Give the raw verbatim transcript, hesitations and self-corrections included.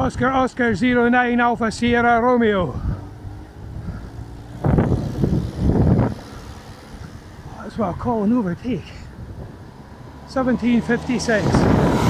Oscar Oscar zero nine Alpha Sierra Romeo. That's what I call an overtake. seventeen fifty-six.